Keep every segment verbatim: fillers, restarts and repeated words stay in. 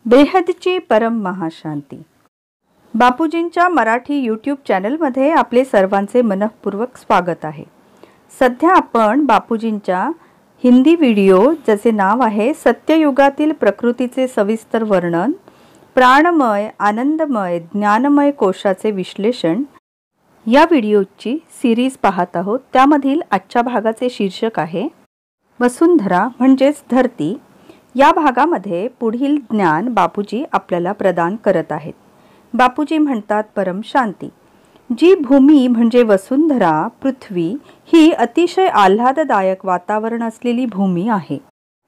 बेहदची परम महाशांती. बापूजींच्या मराठी यूट्यूब चॅनलमध्ये आपले सर्वांचे मनःपूर्वक स्वागत आहे. सध्या आपण बापूजींच्या हिंदी व्हिडिओ ज्याचे नाव आहे सत्ययुगातील प्रकृतीचे सविस्तर वर्णन, प्राणमय आनंदमय ज्ञानमय कोशाचे विश्लेषण या व्हिडिओची सिरीज पाहत आहोत. त्यामधील आजच्या भागाचे शीर्षक आहे वसुंधरा म्हणजेच धरती. या भागामध्ये पुढील ज्ञान बापूजी आपल्याला प्रदान करत आहेत. बापूजी म्हणतात परम शांती. जी भूमी म्हणजे वसुंधरा पृथ्वी ही अतिशय आल्हाददायक वातावरण असलेली भूमी आहे.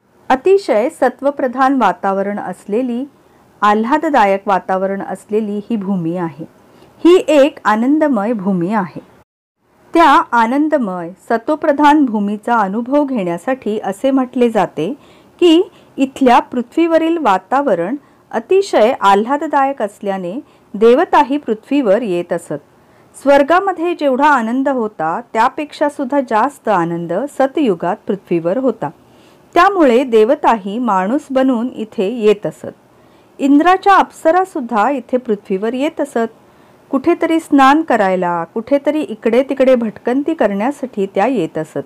अतिशय सत्वप्रधान वातावरण असलेली आल्हाददायक वातावरण असलेली ही भूमी आहे. ही एक आनंदमय भूमी आहे. त्या आनंदमय सत्वप्रधान भूमीचा अनुभव घेण्यासाठी असे म्हटले जाते की इथल्या पृथ्वीवरील वातावरण अतिशय आल्हाददायक असल्याने देवताही पृथ्वीवर येत असत. स्वर्गामध्ये जेवढा आनंद होता त्यापेक्षा सुद्धा जास्त आनंद सतयुगात पृथ्वीवर होता. त्यामुळे देवताही माणूस बनून इथे येत असत. इंद्राच्या अप्सरा सुद्धा इथे पृथ्वीवर येत असत. कुठेतरी स्नान करायला, कुठेतरी इकडे तिकडे भटकंती करण्यासाठी त्या येत असत.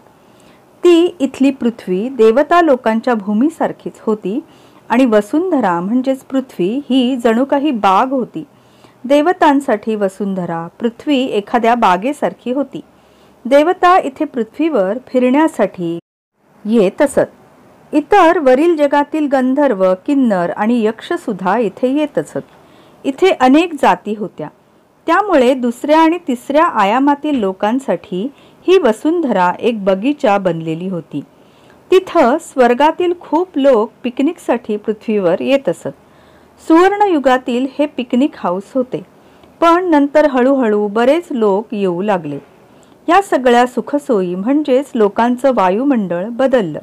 ती इथली पृथ्वी देवता लोकांच्या भूमीसारखीच होती आणि वसुंधरा म्हणजेच पृथ्वी ही जणू काही बाग होती. देवतांसाठी वसुंधरा पृथ्वी एखाद्या बागेसारखी होती. देवता इथे पृथ्वीवर फिरण्यासाठी येत असत. इतर वरील जगातील गंधर्व, किन्नर आणि यक्ष सुद्धा इथे येत असत. इथे अनेक जाती होत्या. त्यामुळे दुसऱ्या आणि तिसऱ्या आयामातील लोकांसाठी ही वसुंधरा एक बगीचा बनलेली होती. तिथं स्वर्गातील खूप लोक पिकनिकसाठी पृथ्वीवर येत असत. सुवर्णयुगातील हे पिकनिक हाऊस होते. पण नंतर हळूहळू बरेच लोक येऊ लागले. या सगळ्या सुखसोयी म्हणजेच लोकांचं वायुमंडळ बदललं.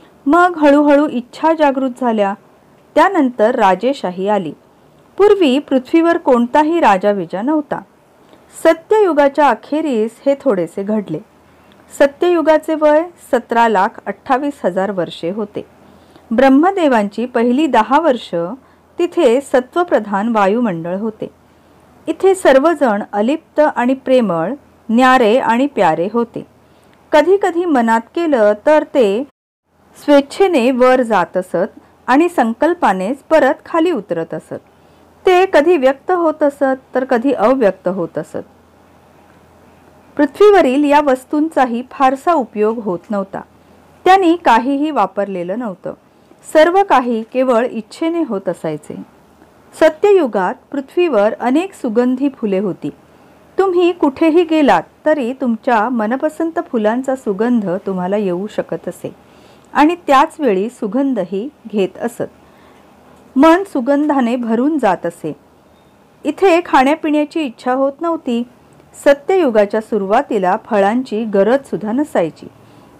मग हळूहळू इच्छा जागृत झाल्या. त्यानंतर राजेशाही आली. पूर्वी पृथ्वीवर कोणताही राजाविजा नव्हता. सत्ययुगाच्या अखेरीस हे थोडेसे घडले. सत्ययुगाचे वय सतरा लाख अठ्ठावीस हजार वर्षे होते. ब्रह्मदेवांची पहिली दहा वर्ष तिथे सत्वप्रधान वायुमंडळ होते. इथे सर्वजण अलिप्त आणि प्रेमळ, न्यारे आणि प्यारे होते. कधी कधी मनात केलं तर ते स्वेच्छेने वर जात असत आणि संकल्पानेच परत खाली उतरत असत. ते कधी व्यक्त होत असत तर कधी अव्यक्त होत असत. पृथ्वीवरील या वस्तूंचाही फारसा उपयोग होत नव्हता. त्यांनी काहीही वापरलेलं नव्हतं. सर्व काही केवळ इच्छेने होत असायचे. सत्ययुगात पृथ्वीवर अनेक सुगंधी फुले होती. तुम्ही कुठेही गेलात तरी तुमच्या मनपसंत फुलांचा सुगंध तुम्हाला येऊ शकत असे आणि त्याच वेळी सुगंधही घेत असत. मन सुगंधाने भरून जात असे. इथे खाण्यापिण्याची इच्छा होत नव्हती. सत्ययुगाच्या सुरुवातीला फळांची गरज सुद्धा नसायची.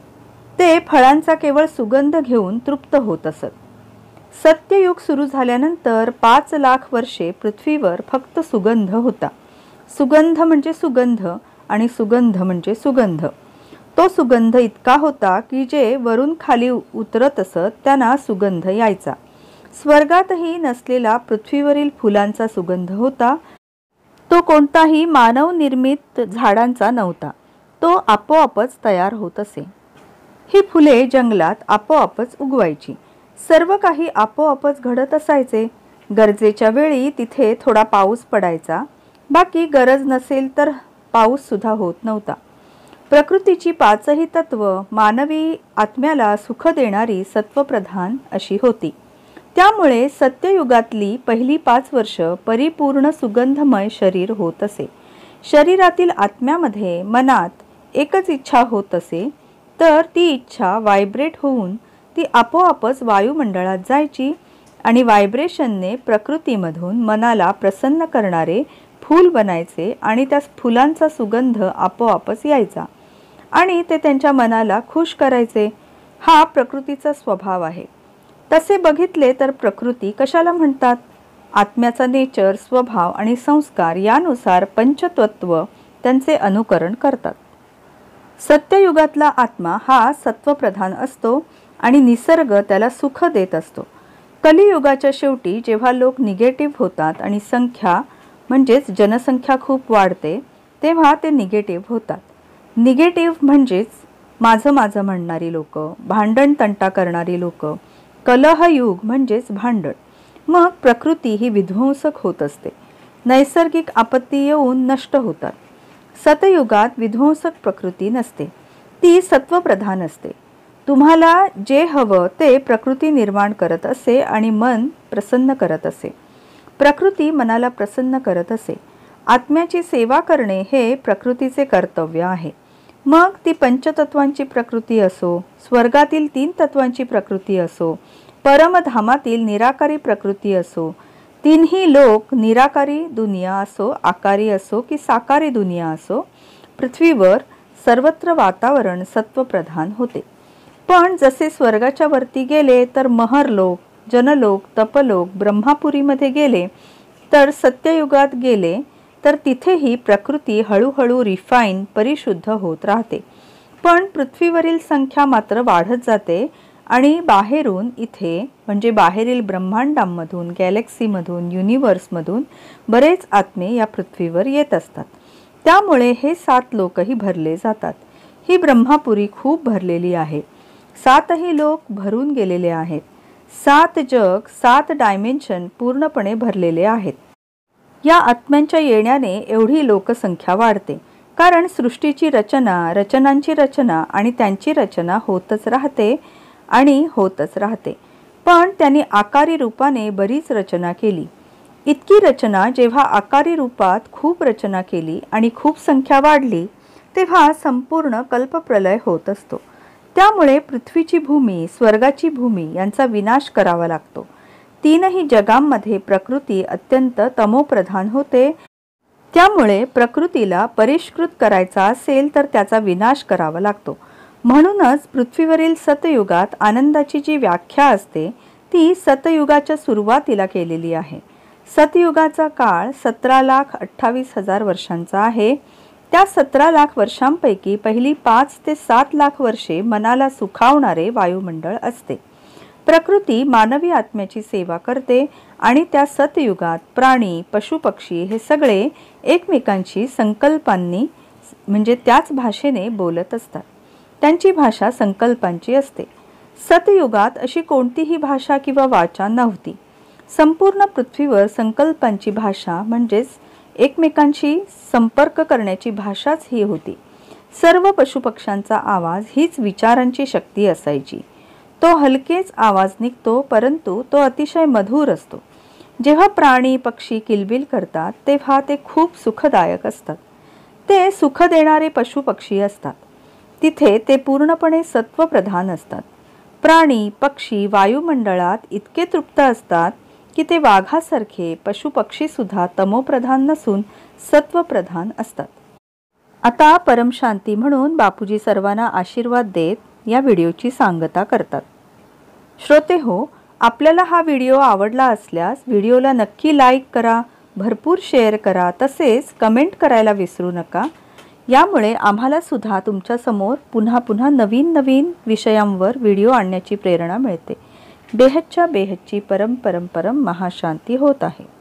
ते फळांचा केवळ सुगंध घेऊन तृप्त होत असत. सत्ययुग सुरू झाल्यानंतर पाच लाख वर्षे पृथ्वीवर फक्त सुगंध होता. सुगंध म्हणजे सुगंध आणि सुगंध म्हणजे सुगंध. तो सुगंध इतका होता की जे वरून खाली उतरत असत त्यांना सुगंध यायचा. स्वर्गातही नसलेला पृथ्वीवरील फुलांचा सुगंध होता. तो कोणताही मानव निर्मित झाडांचा नव्हता. तो आपोआपच तयार होत असे. ही फुले जंगलात आपोआपच उगवायची. सर्व काही आपोआपच घडत असायचे. गरजेच्या वेळी तिथे थोडा पाऊस पडायचा. बाकी गरज नसेल तर पाऊस सुद्धा होत नव्हता. प्रकृतीची पाचही तत्व मानवी आत्म्याला सुख देणारी सत्वप्रधान अशी होती. त्यामुळे सत्ययुगातली पहिली पाच वर्ष परिपूर्ण सुगंधमय शरीर होत असे. शरीरातील आत्म्यामध्ये मनात एकच इच्छा होत असे तर ती इच्छा व्हायब्रेट होऊन ती आपोआपच वायुमंडळात जायची आणि व्हायब्रेशनने प्रकृतीमधून मनाला प्रसन्न करणारे फूल बनायचे आणि त्या फुलांचा सुगंध आपोआपच यायचा आणि ते त्यांच्या मनाला खुश करायचे. हा प्रकृतीचा स्वभाव आहे. तसे बघितले तर प्रकृती कशाला म्हणतात? आत्म्याचा नेचर, स्वभाव आणि संस्कार यानुसार पंचतत्व त्यांचे अनुकरण करतात. सत्ययुगातला आत्मा हा सत्वप्रधान असतो आणि निसर्ग त्याला सुख देत असतो. कलियुगाच्या शेवटी जेव्हा लोक निगेटिव्ह होतात आणि संख्या म्हणजेच जनसंख्या खूप वाढते तेव्हा ते निगेटिव्ह होतात. निगेटिव्ह म्हणजेच माझं माझं म्हणणारी लोक, भांडण तंटा करणारी लोक, कलहयुग म्हणजेच भांडण. मग प्रकृती ही विध्वंसक होत असते. नैसर्गिक आपत्ती येऊन नष्ट होतात. सतयुगात विध्वंसक प्रकृती नसते, ती सत्वप्रधान असते. तुम्हाला जे हवं ते प्रकृती निर्माण करत असे आणि मन प्रसन्न करत असे. प्रकृती मनाला प्रसन्न करत असे. आत्म्याची सेवा करणे हे प्रकृतीचे कर्तव्य आहे. मग ती पंचतत्वांची प्रकृती असो, स्वर्गातील तीन तत्वांची प्रकृती असो, परमधामातील निराकारी प्रकृती असो, तीनही लोक निराकारी दुनिया असो, आकारी असो की साकारी दुनिया असो, पृथ्वीवर सर्वत्र वातावरण सत्वप्रधान होते. पण जसे स्वर्गाच्या वरती गेले तर महरलोक, जनलोक, तपलोक, ब्रह्मापुरीमध्ये गेले तर सत्ययुगात गेले तर तिथेही प्रकृती हळूहळू रिफाईन परिशुद्ध होत राहते. पण पृथ्वीवरील संख्या मात्र वाढत जाते आणि बाहेरून इथे म्हणजे बाहेरील ब्रह्मांडांमधून, गॅलेक्सीमधून, युनिवर्समधून बरेच आत्मे या पृथ्वीवर येत असतात. त्यामुळे हे सात लोकही भरले जातात. ही ब्रह्मापुरी खूप भरलेली आहे. सातही लोक भरून गेलेले आहेत. सात जग, सात डायमेन्शन पूर्णपणे भरलेले आहेत. या आत्म्यांच्या येण्याने एवढी लोकसंख्या वाढते. कारण सृष्टीची रचना, रचनांची रचना आणि त्यांची रचना होतच राहते आणि होतच राहते. पण त्यांनी आकारी रूपाने बरीच रचना केली. इतकी रचना जेव्हा आकारी रूपात खूप रचना केली आणि खूप संख्या वाढली तेव्हा संपूर्ण कल्पप्रलय होत असतो. त्यामुळे पृथ्वीची भूमी, स्वर्गाची भूमी यांचा विनाश करावा लागतो. तीनही जगांमध्ये प्रकृती अत्यंत तमोप्रधान होते. त्यामुळे प्रकृतीला परिष्कृत करायचा असेल तर त्याचा विनाश करावा लागतो. म्हणूनच पृथ्वीवरील सतयुगात आनंदाची जी व्याख्या असते ती सतयुगाच्या सुरुवातीला केलेली आहे. सतयुगाचा काळ सतरा लाख अठ्ठावीस हजार वर्षांचा आहे. त्या सतरा लाख वर्षांपैकी पहिली पाच ते सात लाख वर्षे मनाला सुखावणारे वायुमंडळ असते. प्रकृती मानवी आत्म्याची सेवा करते आणि त्या सतयुगात प्राणी, पशुपक्षी हे सगळे एकमेकांशी संकल्पांनी म्हणजे त्याच भाषेने बोलत असतात. त्यांची भाषा संकल्पांची असते. सतयुगात अशी कोणतीही भाषा किंवा वाचा नव्हती. संपूर्ण पृथ्वीवर संकल्पांची भाषा म्हणजेच एकमेकांशी संपर्क करण्याची भाषाच ही होती. सर्व पशुपक्ष्यांचा आवाज हीच विचारांची शक्ती असायची. तो हलकेच आवाज निघतो परंतु तो अतिशय मधुर असतो. जेव्हा प्राणी पक्षी किलबिल करतात तेव्हा ते खूप सुखदायक असतात. ते सुख देणारे पशुपक्षी असतात. तिथे ते पूर्णपणे सत्वप्रधान असतात. प्राणी पक्षी वायुमंडळात इतके तृप्त असतात की ते वाघासारखे पशुपक्षी सुद्धा तमोप्रधान नसून सत्वप्रधान असतात. आता परमशांती म्हणून बापूजी सर्वांना आशीर्वाद देत या व्हिडिओची सांगता करतात. श्रोते हो, आपल्याला हा व्हिडिओ आवडला असल्यास व्हिडिओला नक्की लाईक करा, भरपूर शेअर करा, तसेच कमेंट करायला विसरू नका. यामुळे आम्हाला सुद्धा तुमच्यासमोर पुन्हा पुन्हा नवीन नवीन विषयांवर व्हिडिओ आणण्याची प्रेरणा मिळते. बेहदच्या बेहदची परम परम परम महाशांती होत आहे.